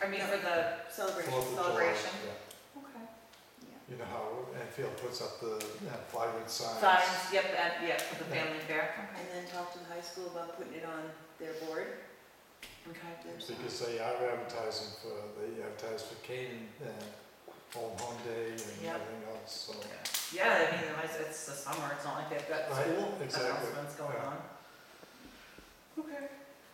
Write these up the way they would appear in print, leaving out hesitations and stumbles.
I mean, No. for the Celebration. 4th of July, Celebration. yeah. Okay. Yeah. You know how Enfield puts up the plywood signs? Signs, yep, and, yep, for the family fair. And then talk to the high school about putting it on their board. Okay. Their sign. Because they are advertising they advertise for Canaan, Home Day and Yep. everything else, so. Yeah, I mean, it's the summer, it's not like they've got Right, school exactly, announcements going yeah. on. Okay.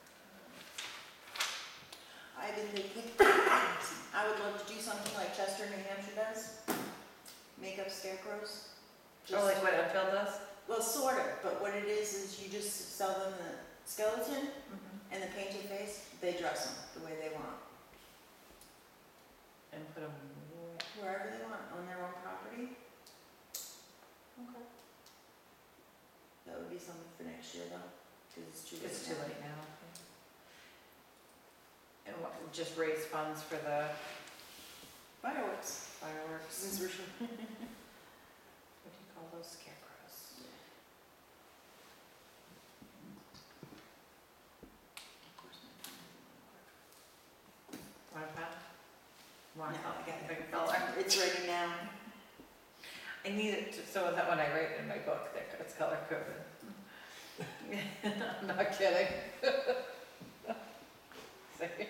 I've been thinking, I would love to do something like Chester, New Hampshire does. Make up scarecrows. Oh, like what Enfield does? Well, sort of, but what it is you just sell them the skeleton and the painted face. They dress them the way they want, And put them. wherever they want, on their own property. Okay. That would be something for next year though, because it's too late. It's too late now. And what, just raise funds for the Fireworks. fireworks? Since we're sure. What do you call those, scarecrows? Want a pen? Want No, I got it. a big color? It's ready now. I need it so that when I write in my book, it's color coded. I'm not kidding. See?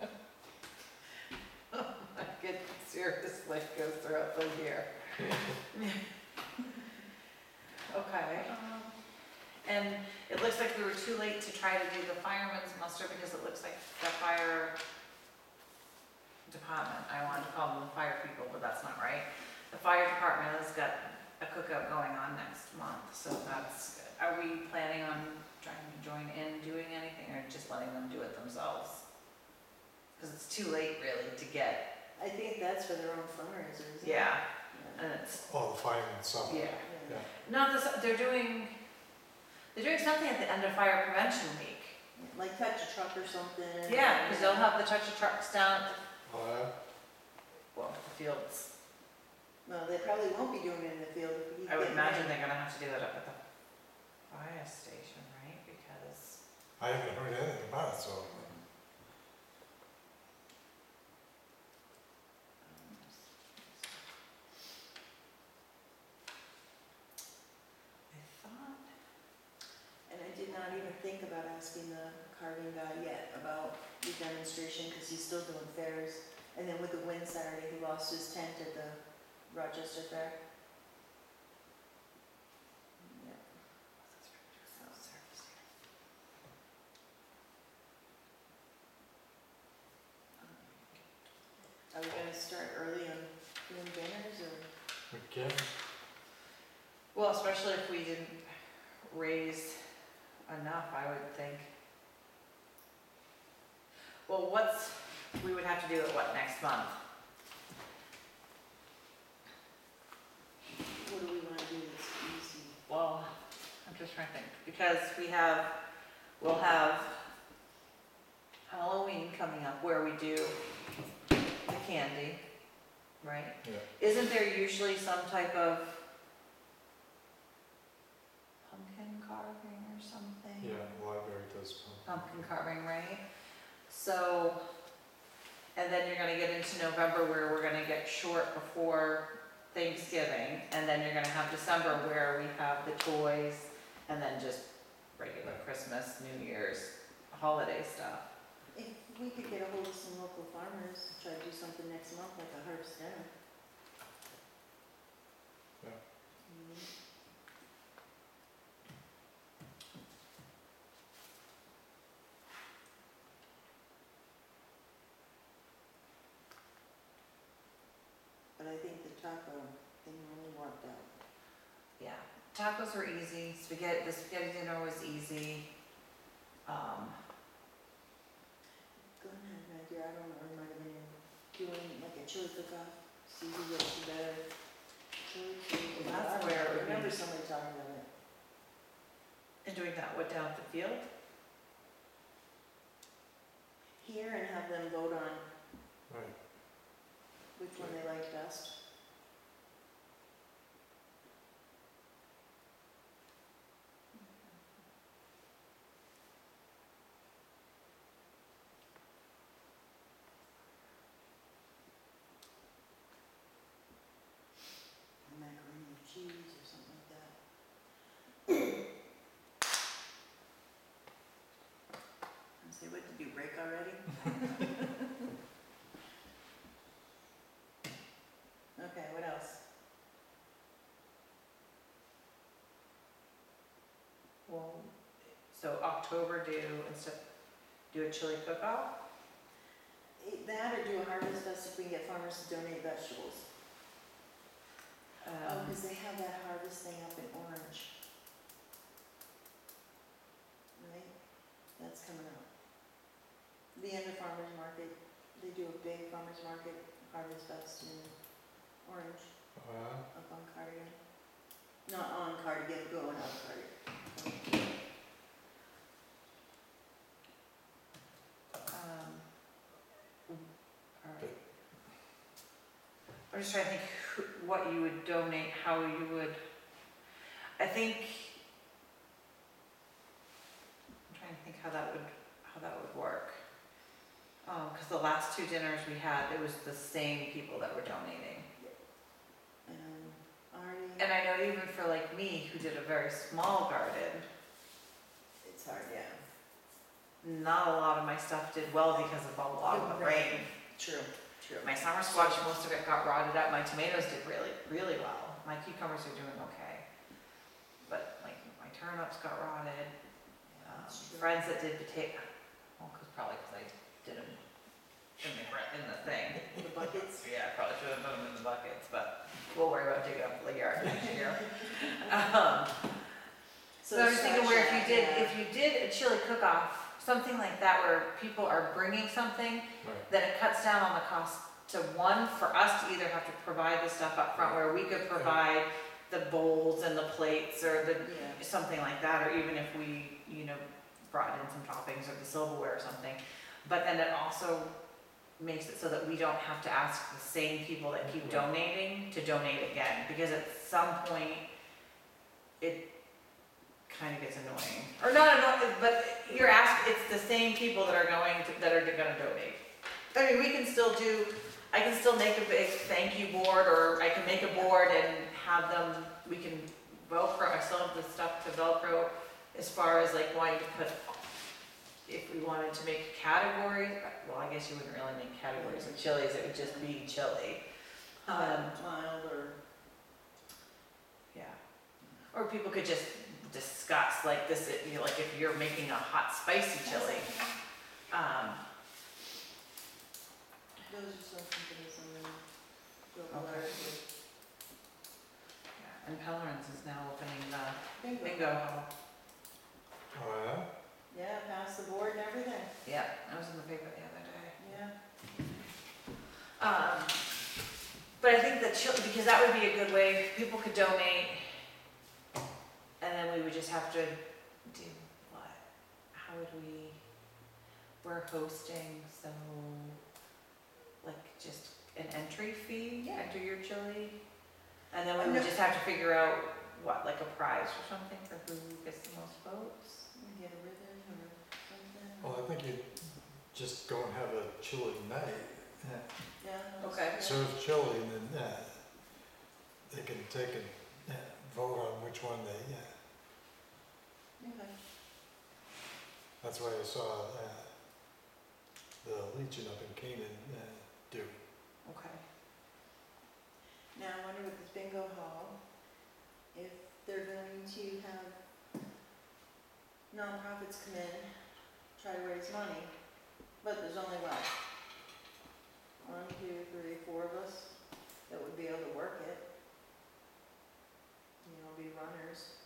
Oh my goodness, seriously, goes throughout the year. Okay. And it looks like we were too late to try to do the fireman's muster because it looks like the fire department, I wanted to call them the fire people, but that's not right. The fire department has got a cookout going on next month, so that's good. Are we planning on trying to join in doing anything or just letting them do it themselves? Because it's too late really to get, I think that's for their own fundraisers. isn't it? yeah, Yeah. and it's, Oh, the fireman summer. yeah. Yeah. Not this, they're doing something at the end of fire prevention week. Like touch a truck or something. Yeah, because they'll have the touch of trucks down at the, Oh, yeah? well, the fields. Well, they probably won't be doing it in the field. If we I would get imagine rain. they're gonna have to do it up at the fire station, right? Because, I haven't heard anything about it, so. I thought, And I did not even think about asking the carving guy yet about the demonstration, because he's still doing fairs. And then with the wind Saturday, he lost his tent at the Rochester Fair. Yeah. Are we gonna start early on doing banners, or? Again, well, especially if we didn't raise enough, I would think. Well, we would have to do it, what, next month? What do we wanna do that's easy? Well, I'm just trying to think, because we'll have Halloween coming up where we do the candy, right? yeah. Isn't there usually some type of pumpkin carving or something? Yeah, the library does. Pumpkin carving, right? So, and then you're gonna get into November where we're gonna get short before Thanksgiving, and then you're gonna have December where we have the toys, and then just regular Christmas, New Year's, holiday stuff. If we could get a hold of some local farmers, try to do something next month, like a harvest dinner. Yeah. Mhm. But I think the taco thing really worked out. Yeah, tacos were easy, the spaghetti dinner was easy. Glenn had an idea, I don't know, it might have been doing like a chili cook-off, see who gets the better chili. Well, that's where it would I remember be. somebody talking about it. And doing that, what, down at the field? Here, and have them vote on Right. which one they like best. Okay, what else? Well, so October do a chili cook-off? That or do a harvest fest if we can get farmers to donate vegetables. Oh, because they have that harvest thing up in Orange. Right? That's coming up. The end of farmers market, they do a big farmers market harvest fest in Orange, up on Cardigan. Not on Cardigan, going up Cardigan. Alright. I'm just trying to think what you would donate, how you would, I think, I'm trying to think how that would work. Cause the last 2 dinners we had, it was the same people that were donating. Already, And I know even for like me, who did a very small garden, it's hard, yeah. not a lot of my stuff did well because of a lot of the rain. True. My summer squash, most of it got rotted up. My tomatoes did really, really well. My cucumbers are doing okay. But like my turnips got rotted. That's true. Friends that did potato, well, probably because I did them in the thing. The buckets. Yeah, I probably should have put them in the buckets, but we'll worry about digging up the yard next year. So I was thinking where if you did a chili cook-off, something like that where people are bringing something, Right. then it cuts down on the cost to one, for us to either have to provide the stuff up front where we could provide the bowls and the plates or the, Yeah. something like that, or even if we, brought in some toppings or the silverware or something. But then it also makes it so that we don't have to ask the same people that keep donating to donate again, because at some point, it kind of gets annoying. Or not annoying, but you're asking, it's the same people that are gonna donate. I mean, I can still make a big thank you board, or I can make a board and have them, we can Velcro, I still have the stuff to Velcro as far as like wanting to put, if we wanted to make categories, well, I guess you wouldn't really make categories of chilies, it would just be chili. Mild or. Yeah. Or people could just discuss, like this, like if you're making a hot spicy chili. Those are some companies on the Okay. Yeah, and Pellerins is now opening the Bingo. bingo hall. Oh, yeah? Yeah, pass the board and everything. Yeah, I was in the paper the other day. Yeah. But I think that because that would be a good way, people could donate, and then we would just have to do what? How would we, we're hosting, so, like, just an entry fee, Yeah. enter your chili? And then we would just have to figure out, what, like a prize or something for who gets the most votes? We get a ribbon or something. Well, I think you just go and have a chili night. Yeah. Okay. Serve chili and then they can take and vote on which one they, Okay. that's why I saw the Legion up in Canaan do. Okay. Now, I wonder with this bingo hall, if they're going to have nonprofits come in, try to raise money, but there's only what? 1, 2, 3, 4 of us that would be able to work it. Be runners.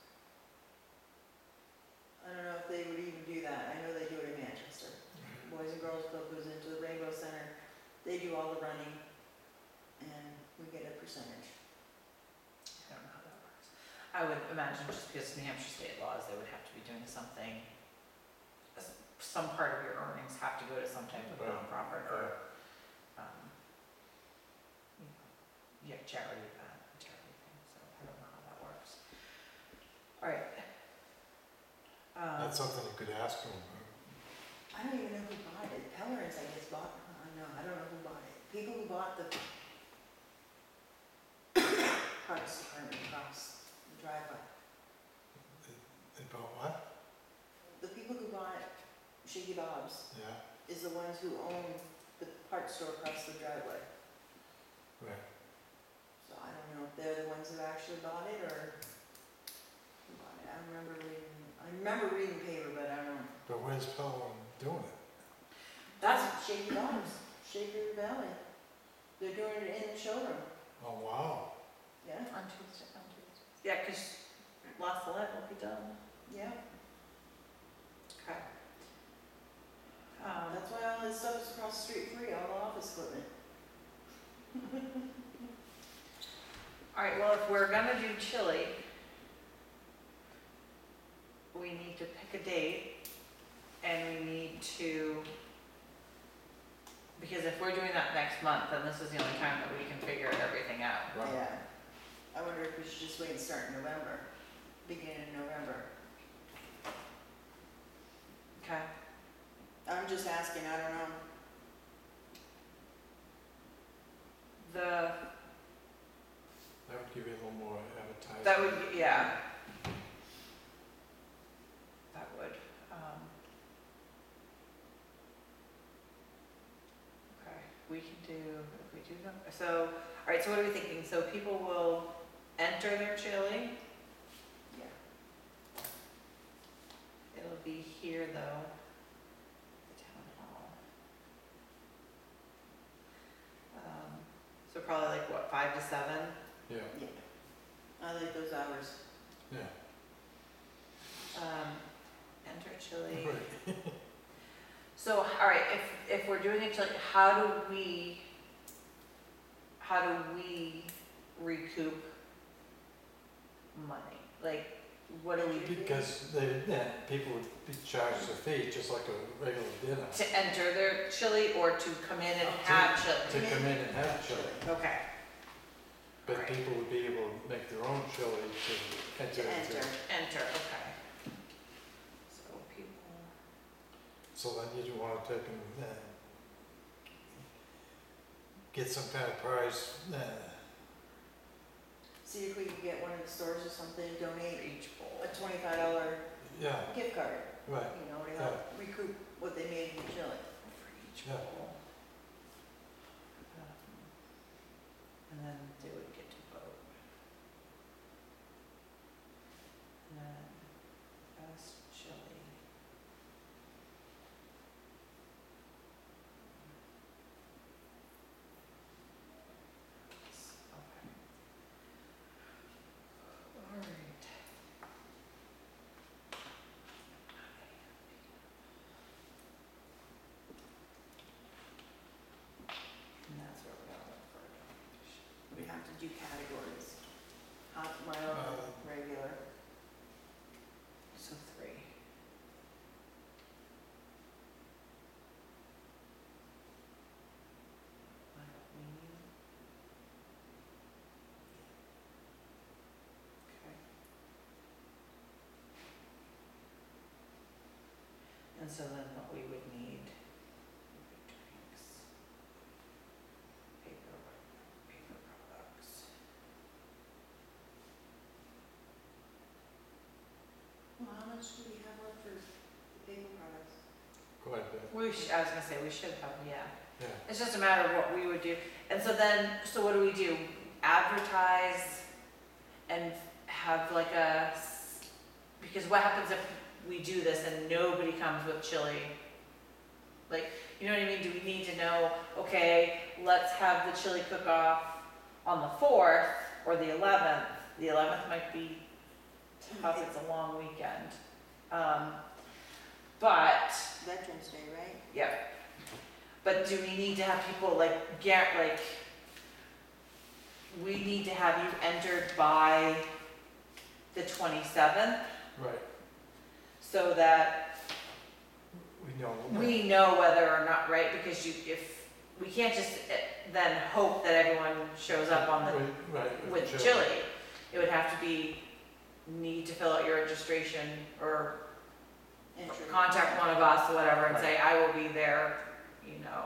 I don't know if they would even do that. I know they do it in Manchester. Boys and Girls Club goes into the Rainbow Center. They do all the running, and we get a percentage. I don't know how that works. I would imagine just because New Hampshire state laws, they would have to be doing something, some part of your earnings have to go to some type of Right. nonprofit or, charity event, charity thing, so I don't know how that works. All right. That's something you could ask them. I don't even know who bought it. Pellerins, I guess, bought, I don't know who bought it. People who bought the Parks Department across the driveway. About what? The people who bought Shaky Bob's, Yeah. is is the ones who own the parts store across the driveway. Right. So I don't know if they're the ones who actually bought it or who bought it. I remember reading the paper, but I don't know. But where's Pelham doing it? That's Shaker Farms, Shaker Valley. They're doing it in the showroom, Oh, wow. yeah, On Tuesday. Yeah, 'cause last July will be done. yeah. Okay. That's why all this stuff is across the street free, all the office equipment. All right, well, if we're gonna do chili, we need to pick a date, and we need to, because if we're doing that next month, then this is the only time that we can figure everything out. Right. Yeah. I wonder if we should just wait and start in November, beginning of November. Okay. I'm just asking, I don't know. The, That would give you a little more advertising. that would, yeah. That would, okay, we can do, if we do, so, all right, so what are we thinking? So people will enter their chili. Yeah. It'll be here though, the town hall. So probably like what, 5 to 7? Yeah, Yeah. I like those hours. yeah. Enter chili. Right. So, all right, if we're doing a chili, how do we recoup money? Like, what do we do Because people would be charged a fee, just like a regular dinner, to enter their chili or to come in and To- have to chili? come in and have chili. Okay, But Right. people would be able to make their own chili to enter To into. enter. enter, okay. So people, So then you do want to take and get some kind of prize, See if we can get one of the stores or something, donate for each bowl. a $25 yeah, gift card, right, you know, to help recoup what they made in the chili. For each Yeah. bowl. And then they would get to vote. And then best chili. Okay. All right. And that's where we're going for it. We have to do categories. Hot, mild, regular. So 3. Mild, medium. Okay. And so then what we would need, drinks, paper products. Well, how much do we have left for the paper products? quite a bit, I was gonna say, we should have, yeah. yeah. It's just a matter of what we would do. And so then, so what do we do? Advertise and have like because what happens if we do this and nobody comes with chili? Like, you know what I mean? Do we need to know, okay, let's have the chili cook-off on the 4th or the 11th? The 11th might be tough, it's a long weekend. But, Veterans Day, right? yeah. But do we need to have people we need to have you entered by the 27th Right, so that we know. we know whether or not, right? Because if, we can't just then hope that everyone shows up on the, Right, with chili. It would have to be, need to fill out your registration or Entry. contact one of us or whatever and Right. say, I will be there, you know.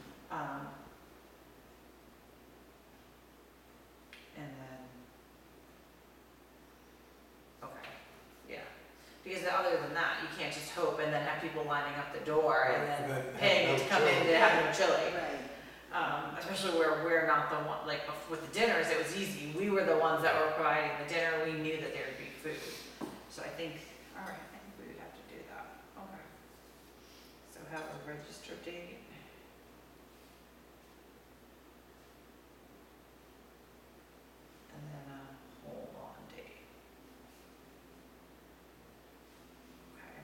And then, okay, yeah. Because other than that, you can't can't just hope and then have people lining up the door and Right, and then then paying have to no come in chili. to have no chili. Right. Especially where we're not the one, like with the dinners, it was easy. We were the ones that were providing the dinner. We knew that there would be food. So I think, all right, I think we would have to do that. Okay. So have a register date. And then a hold on date. Okay.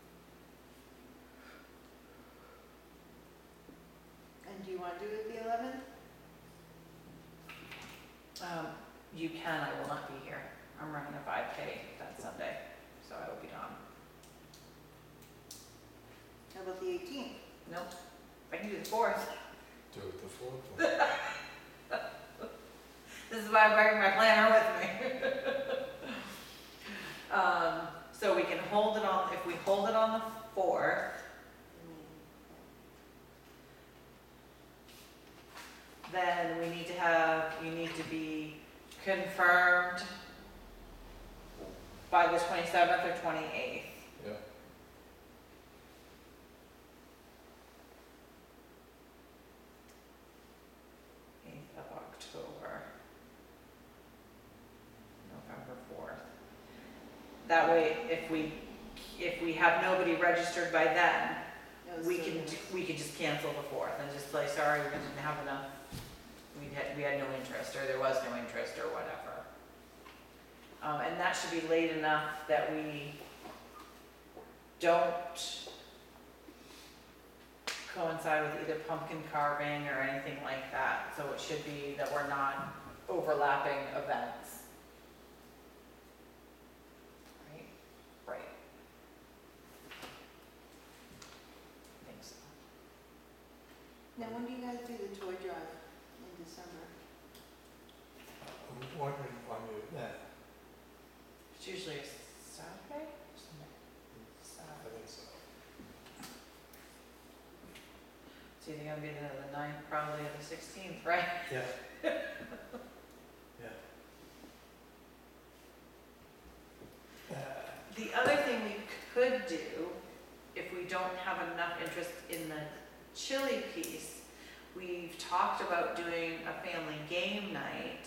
And do you wanna do it the 11th? You can, I will not be here. I'm running a 5K that Sunday, so I will be gone. How about the 18th? Nope, I can do the 4th. Do it the fourth one. This is why I'm bringing my planner with me. So we can hold it on, if we hold it on the 4th, then we need to have, you need to be confirmed by the 27th or 28th. Yeah. 8th of October. November 4th. That way, if we have nobody registered by then, we can just cancel the 4th and just say, sorry, we didn't have enough. We had no interest, or there was no interest, or whatever. And that should be late enough that we don't coincide with either pumpkin carving or anything like that. So it should be that we're not overlapping events. Right? Right. I think so. Now, when do you guys do the toy drive in December? I'm wondering on you, that, It's usually a Saturday? Sunday? I Saturday. think so. It's either gonna be the 9th, probably, or the 16th, right? Yeah. Yeah. The other thing we could do, if we don't have enough interest in the chili piece, we've talked about doing a family game night.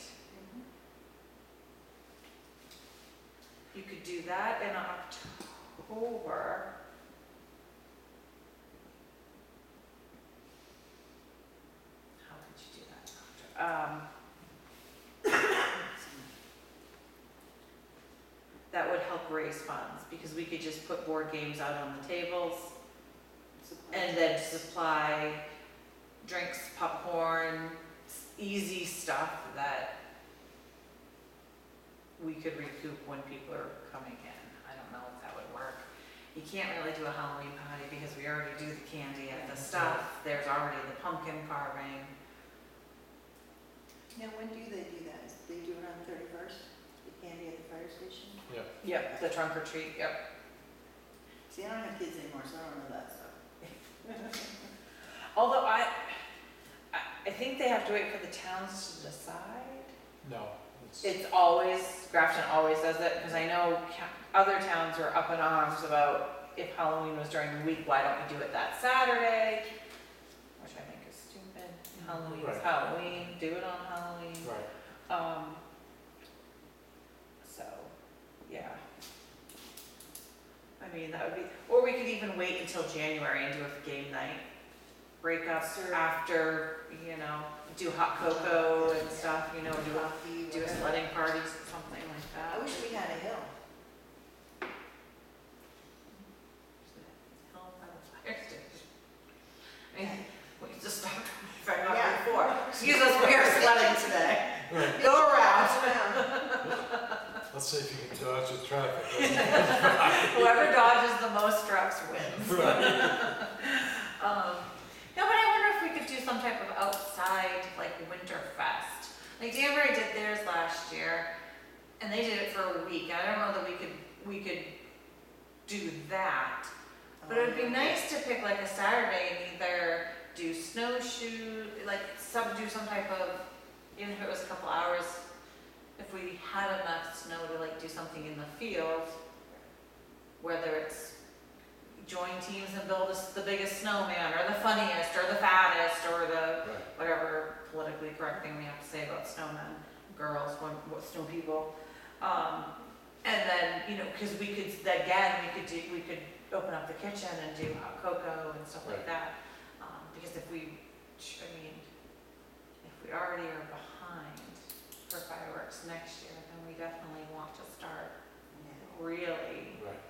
You could do that in October. How could you do that in October? That would help raise funds, because we could just put board games out on the tables and then supply drinks, popcorn, easy stuff that we could recoup when people are coming in. I don't know if that would work. You can't really do a Halloween party because we already do the candy and the stuff. There's already the pumpkin carving. Now, when do they do that? They do it on the 31st? The candy at the fire station? Yeah. Yep, the trunk or treat, yep. See, I don't have kids anymore, so I don't know that stuff. Although I think they have to wait for the towns to decide. No, It's always, Grafton always does it, because I know other towns are up in arms about if Halloween was during the week, why don't we do it that Saturday? Which I think is stupid. Halloween is Right. Halloween, do it on Halloween. right. So, yeah. I mean, that would be, or we could even wait until January and do a game night. Break up Sure. after, do hot cocoa and stuff, do Coffee, a whatever. sledding parties or something like that. I wish we had a hill. Hell, by the fire station. I mean, we just stopped right off Yeah. before. Excuse us, we are sledding today. Right. Go around. Let's see if you can dodge the traffic. Whoever dodges the most trucks wins. Right. No, but I wonder if we could do some type of outside, like, winter fest. Like Danbury did theirs last year, and they did it for a week. I don't know that we could do that. But it would be nice to pick like a Saturday and either do snowshoe, like do some type of, even if it was a couple hours, if we had enough snow to like do something in the field, whether it's join teams and build the biggest snowman, or the funniest, or the fattest, or the Right. whatever politically correct thing we have to say about snowmen, girls, what snow people. And then, you know, cause we could, again, we could open up the kitchen and do hot cocoa and stuff like Right. that. Because if we, I mean, if we already are behind for fireworks next year, then we definitely want to start really, Right.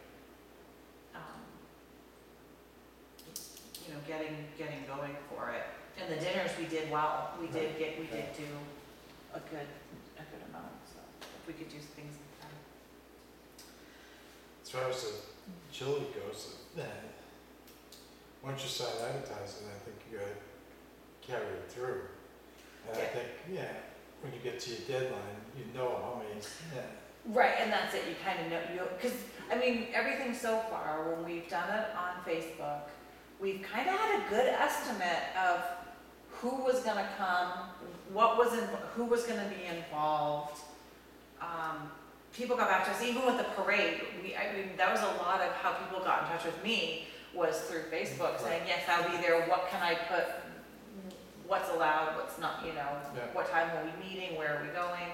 you know, getting going for it. And the dinners, we did well, we did do a good amount, so if we could do some things like that. As far as the chili goes, once you start advertising, I think you gotta carry it through. And I Yeah. think, when you get to your deadline, you know how many, Right, and that's it, you kind of know, because, I mean, everything so far, when we've done it on Facebook, we've kind of had a good estimate of who was gonna come, who was gonna be involved. People got back to us, even with the parade, I mean, that was a lot of how people got in touch with me, was through Facebook, saying, yes, I'll be there, what can I put, what's allowed, what's not, you know, Yeah. what time are we meeting, where are we going?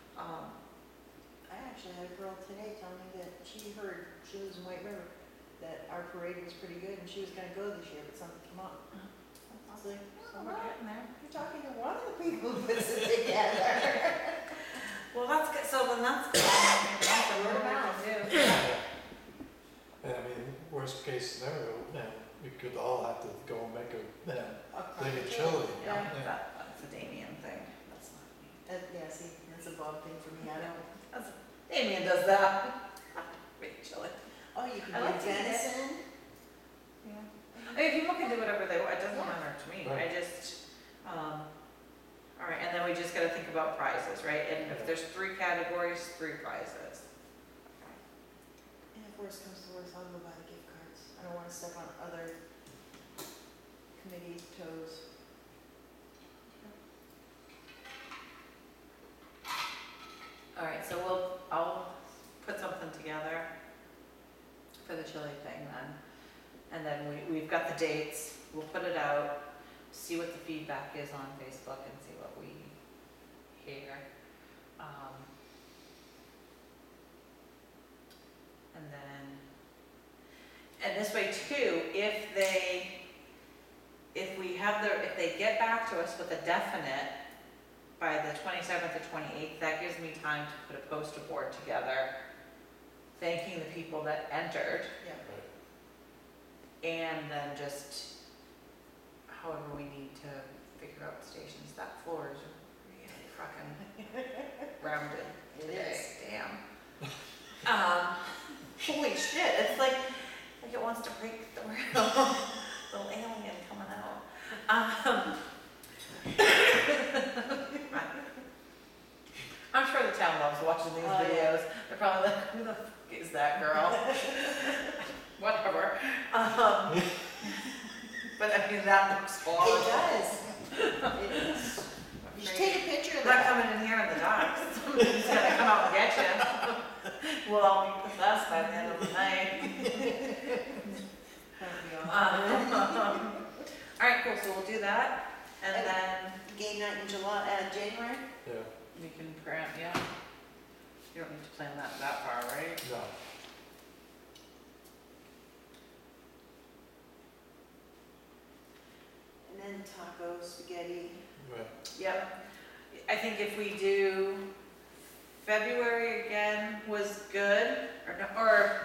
I actually had a girl today tell me that she heard, she lives in White River, that our parade was pretty good and she was gonna go this year, but something came up. I was like, So we're getting there. you're talking to one of the people who puts it together. Well, that's good, so then that's good. That's a word of mouth, too. and I mean, worst case scenario, we could all have to go and make a thing of chili. Yeah, Yeah. that's a Damien thing, that's not me. Yeah, see, that's a Bob thing for me, I don't. Damien does that. Make chili. Oh, you can I like do to eat it. venison? Yeah. I mean, people can do whatever they want, it doesn't matter to me, Right. I just, all right, and then we just gotta think about prizes, right? And if there's 3 categories, 3 prizes. And if worst comes to worst, I'll go buy the gift cards. I don't wanna step on other committees' toes. All right, so I'll put something together for the chili thing then. And then we've got the dates, we'll put it out, see what the feedback is on Facebook and see what we hear. And then, and this way too, if they get back to us with a definite by the 27th or 28th, that gives me time to put a poster board together, thanking the people that entered, Yeah. and then just however we need to figure out stations. That floor is really fucking rounded It today. is. Damn. Holy shit, it's like it wants to break the little alien coming out. I'm sure the town loves watching these Oh, yeah. videos. They're probably like, who the fuck is that girl? Whatever. But I mean, that looks horrible. It does. It is. You should take a picture of I'm not that. coming in here in the dark. Somebody's gonna come out and get you. We'll all be possessed by the end of the night. All right, cool, so we'll do that, and And- then Game night in January? Yeah, we can print, yeah. You don't need to plan that far, right? no, And then tacos, spaghetti. right, Yep. I think if we do February again was good, or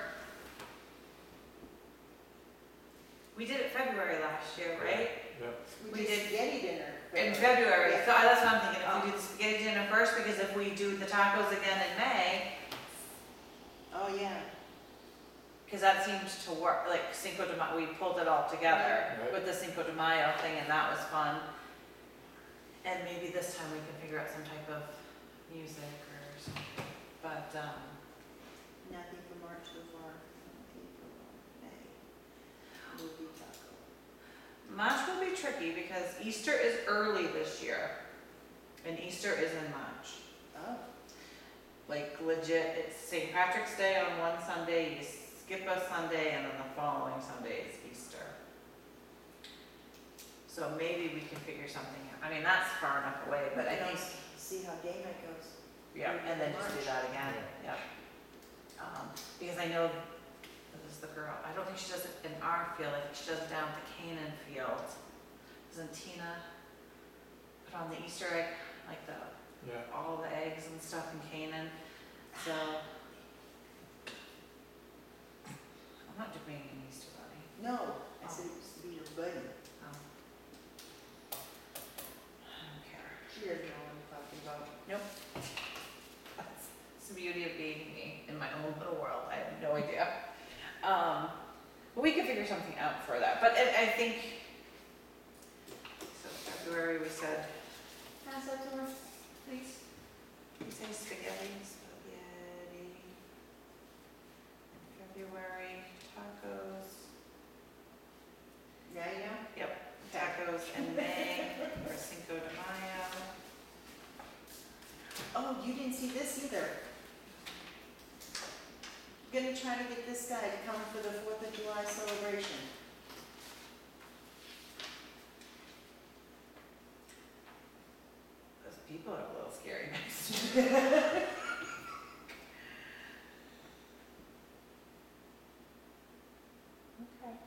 we did it February last year, right? yeah, We did spaghetti dinner. In February, Yeah. so that's what I'm thinking, if we do the spaghetti dinner first, because if we do the tacos again in May, Oh, yeah. because that seems to work, like Cinco de Mayo, we pulled it all together Right. with the Cinco de Mayo thing, and that was fun. And maybe this time we can figure out some type of music or something, but, Nothing for March so far. Nothing for May. Movie taco. March will be tricky because Easter is early this year, and Easter is in March. Oh. Like legit, it's St. Patrick's Day on one Sunday, you skip a Sunday and then the following Sunday is Easter. So maybe we can figure something out. I mean, that's far enough away, but I You know, think, see how day night goes. yeah, and then just do that again, Yeah. yep. Because I know, this is the girl, I don't think she does it in our field, I think she does it down at the Canaan field. Doesn't Tina put on the Easter egg, like Yeah, all the eggs and stuff in Canaan? So, I'm not doing an Easter bunny. No, I said it was to be your buddy. Oh. I don't care. She doesn't know what I'm talking about. That's the beauty of being me in my own little world. I have no idea. But we can figure something out for that. But I think, so February we said, Pass that to her. please, we say spaghetti. In February, tacos. Yeah, yeah. Tacos in May, or Cinco de Mayo. Oh, you didn't see this either. Gonna try to get this guy to come for the 4th of July celebration. Those people are a little scary next to me. Okay.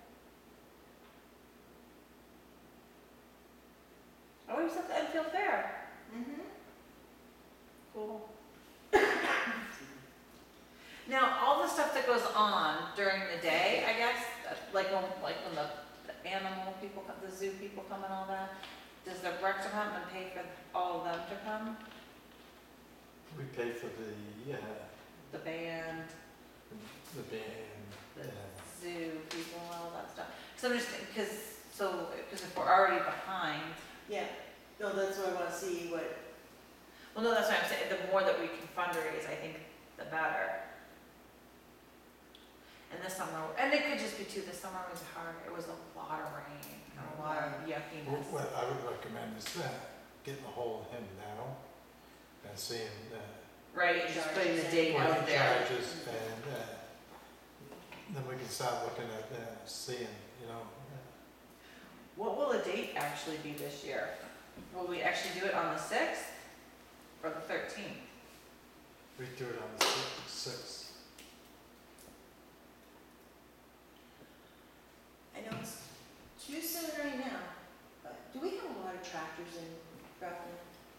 Oh, he's at the Enfield Fair. Mm-hmm. Cool. Now, all the stuff that goes on during the day, I guess, like when the animal people come, the zoo people come and all that, does the rec department pay for all of them to come? we pay for the The band, band, the yeah. zoo people, all that stuff? So I'm just, because if we're already behind, Yeah. No, that's why I wanna see what, well, no, that's what I'm saying, the more that we can fundraise, I think, the better. And this summer, and it could just be too, this summer was hard, it was a lot of rain, and a lot of yuckiness. What I would recommend is getting a hold of him now and seeing, Right, and just putting the date what out he there. charges, and, then we can start looking at, seeing, What will the date actually be this year? Will we actually do it on the 6th or the 13th? we do it on the 6th. I know it's too soon right now, but do we have a lot of tractors in Grafton?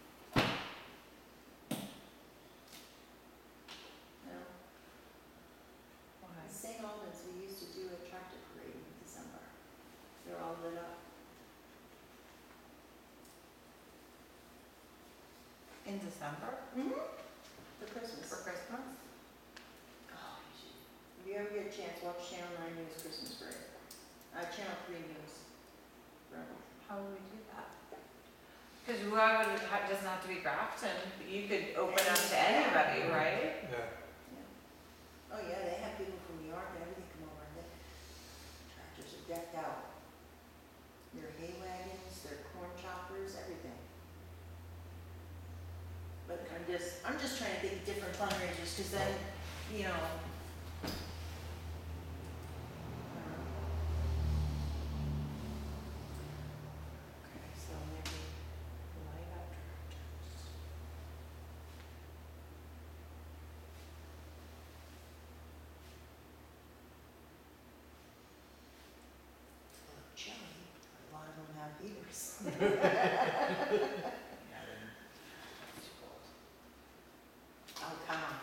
No? Why? In St. Albans, we used to do a tractor parade in December. They're all lit up. In December Mm-hmm. For Christmas. for Christmas? Oh, you should. If you ever get a chance, watch Channel 9 News Christmas Parade. Channel 3 News. Forever. How would we do that? Because why would it doesn't have to be Grafton, you could open up to anybody, right? Yeah, Oh yeah, they have people from New York and everything come over, and the tractors are decked out. Their hay wagons, their corn choppers, everything. But I'm just trying to think of different fundraisers, cause then, you know. Okay, so maybe light up tractors. Chilly, a lot of them have heaters. Yeah, then it's too cold. Oh, come on.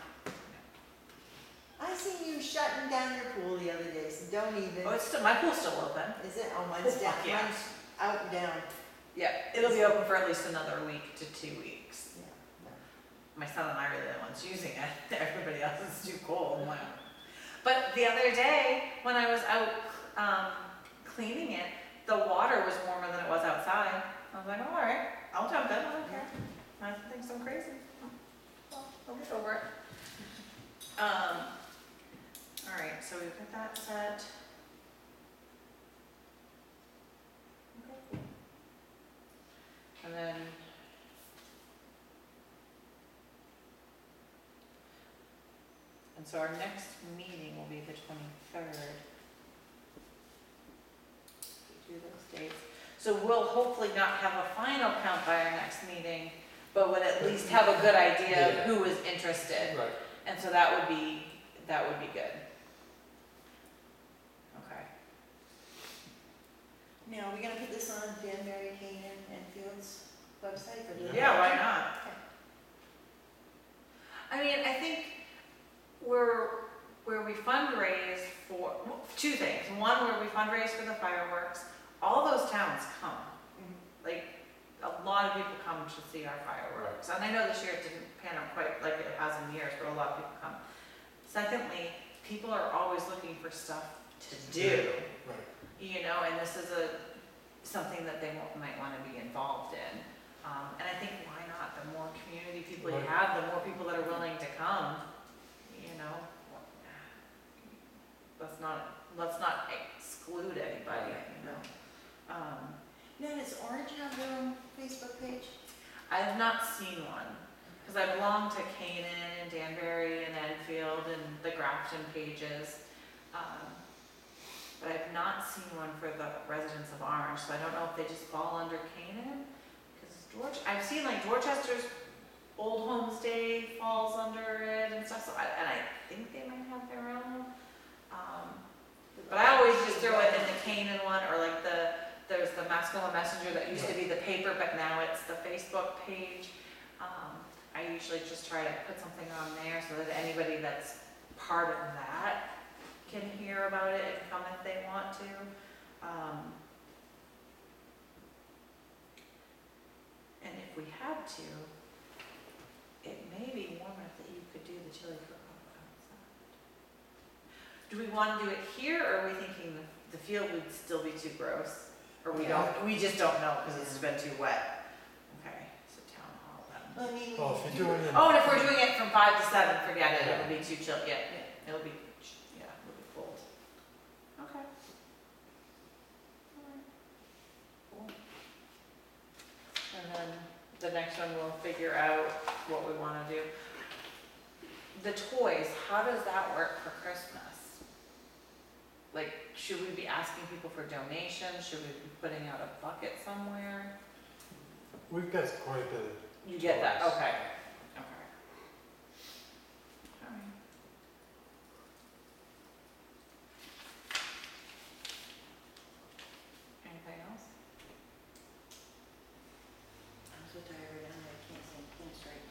I seen you shutting down your pool the other day, so don't even. Oh, it's still, my pool's still open. Is it? Oh, mine's down, Yeah. mine's out and down. Yeah, it'll be open for at least another week to 2 weeks. Yeah, no. My son and I are the only ones using it. Everybody else is too cold. But the other day, when I was out cleaning it, the water was warmer than it was outside. I was like, oh, all right, I'll jump in. I don't care. I think I'm crazy. Well, I'll get over it. All right, so we've got that set. Okay. And then And so our next meeting will be the 23rd. Do those dates. So we'll hopefully not have a final count by our next meeting, but would at least have a good idea of who is interested. Right. And so that would be good. Okay. Now, are we gonna put this on Danbury, Canaan, and Fields website for the? Yeah, why not? I mean, I think where we fundraise for, two things. One, where we fundraise for the fireworks, all those towns come. Like, a lot of people come to see our fireworks. And I know this year it didn't pan out quite like it has in years, but a lot of people come. Secondly, people are always looking for stuff to do. Right. You know, and this is something that they might want to be involved in. And I think, why not? The more community people you Right. have, the more people that are willing to come, you know. Let's not exclude anybody, you know. Now, does Orange have their own Facebook page? I have not seen one, because I belong to Canaan and Danbury and Enfield and the Grafton pages. But I've not seen one for the residents of Orange, so I don't know if they just fall under Canaan. Because I've seen like Dorchester's Old Homes Day falls under it and stuff, so I think they might have their own. But I always just throw it in the Canaan one, or like there's the Mascoma Messenger that used to be the paper, but now it's the Facebook page. I usually just try to put something on there so that anybody that's part of that can hear about it and come if they want to. And if we had to, it may be warm enough that you could do the chili cook-off outside. Do we want to do it here, or are we thinking the field would still be too gross? Or we just don't know because it's been too wet? Okay, so town hall then. Well, I mean, Well, if you're doing it. Oh, and if we're doing it from 5 to 7, forget it, it'll be too chill, it'll be cold. Okay. Alright. Cool. And then the next one, we'll figure out what we wanna do. The toys, how does that work for Christmas? Like, should we be asking people for donations? Should we be putting out a bucket somewhere? We've got quite a bit of. You get that, toys. okay. Okay. Alright. Anything else? I'm so tired right now, I can't think straight.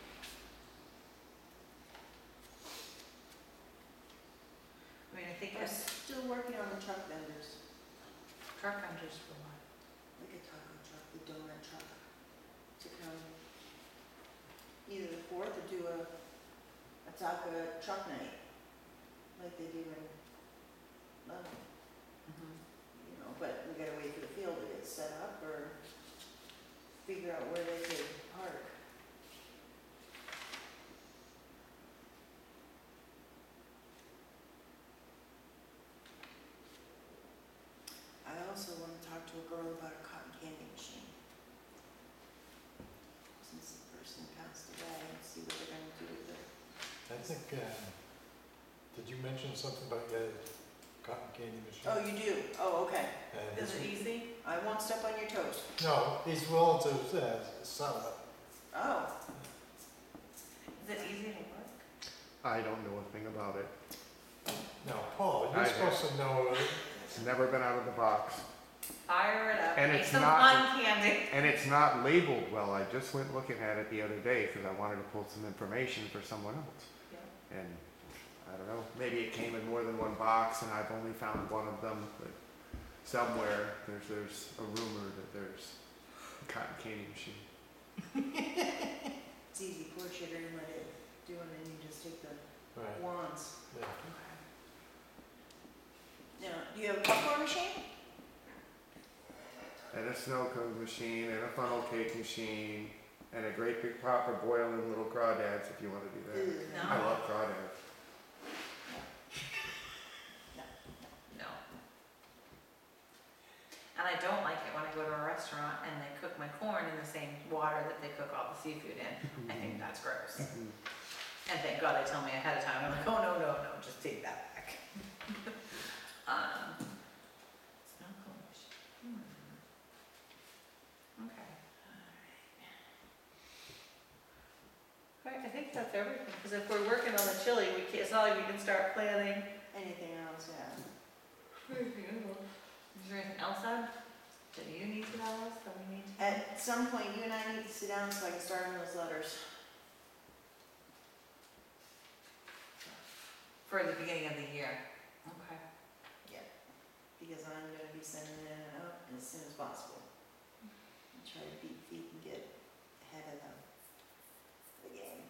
I mean, I think I'm as still working on the truck vendors, truck hunters for what? like a taco truck, the donut truck, to come either the 4th or do a taco truck night, like they do in Lebanon, you know, but we gotta wait for the field to get set up or figure out where they could park. I also want to talk to a girl about a cotton candy machine. Since the person passed away, and see what they're gonna do with it. I think, did you mention something about the cotton candy machine? Oh, you do? Oh, okay. And Is it he's- easy? I won't step on your toes. No, he's willing to, sell it. Oh, Is it easy to work? I don't know a thing about it. Now, Paul, you're I supposed to know, It's never been out of the box. Fire it up, And make it's some not- fun candy. And it's not labeled well. I just went looking at it the other day because I wanted to pull some information for someone else. Yeah. And I don't know, maybe it came in more than one box and I've only found one of them, but somewhere there's a rumor that there's a cotton candy machine. it's easy. Pour sugar and let it do, and then you just take the right, wands. yeah. Now, do you have a popcorn machine? And a snow cone machine and a funnel cake machine and a great big pot for boiling little crawdads if you want to do that. Ew. No. I love crawdads. No. And I don't like it when I go to a restaurant and they cook my corn in the same water that they cook all the seafood in. I think that's gross. And thank God they tell me ahead of time, I'm like, oh, no, no, no, just take that back. Snow coalition. Okay. Alright, I think that's everything, because if we're working on the chili, it's not like we can start planning. Anything else, yeah. Is there anything else that you need to tell us, that we need to? At some point, you and I need to sit down so I can start on those letters. For the beginning of the year. Okay. Because I'm gonna be sending it in and out as soon as possible. And try to beat feet and get ahead of the game.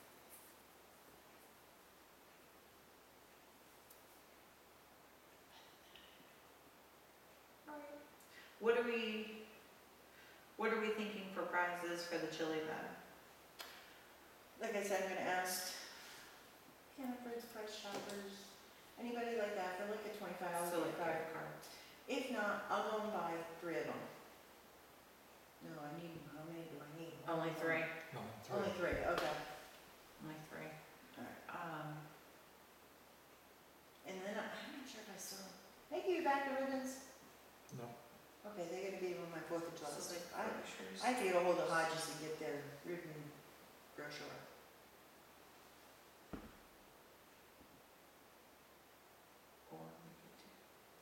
What are we thinking for prizes for the chili then? Like I said, I'm gonna ask Hannaford's, Price Shoppers, anybody like that for like a $25 So gift like card. gift card. If not, I'll go and buy 3 of them. No, I need, how many do I need? Only 3? No, Only 3, okay. Only 3. Alright. And then I'm not sure if I still, they give you back the ribbons? No. Okay, they're gonna be on my 4th of July. So like I brochures. have to get a hold of Hodges to get their ribbon brochure. Or we could do-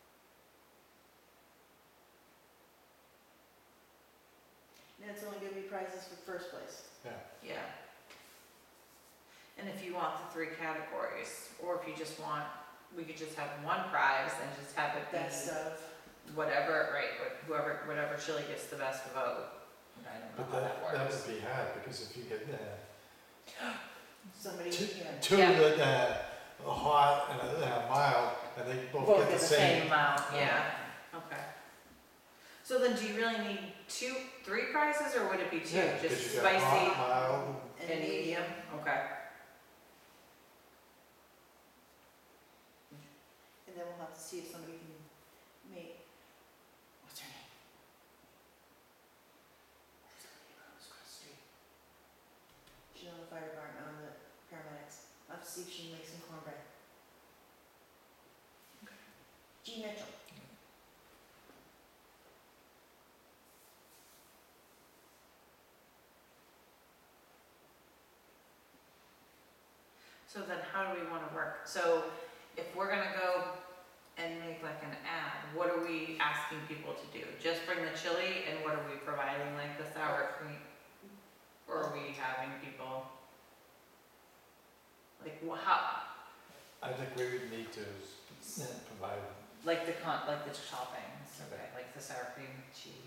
And it's only gonna be prizes for first place. Yeah. And if you want the 3 categories, or if you just want, we could just have 1 prize and just have it be Best of. whatever, right, whatever chili gets the best vote. I don't know But how that that works. would be hard, because if you get Somebody, Two- yeah. two Yeah. that are hot and a mild, and they both get the same. amount, yeah, okay. So then do you really need 3 prizes, or would it be 2? Yeah, 'cause Just you got spicy hot, mild, and medium? Okay. And then we'll have to see if somebody can make, what's her name? Where's her name? Rose Cross Street. She's on the fire department, on the paramedics. I'll have to see if she can make some cornbread. G. Mitchell. So then how do we wanna work? So if we're gonna go and make like an ad, what are we asking people to do? Just bring the chili, and what are we providing, like the sour cream? Or are we having people, like how, I think we would need to provide, like the toppings, okay, like the sour cream, cheese?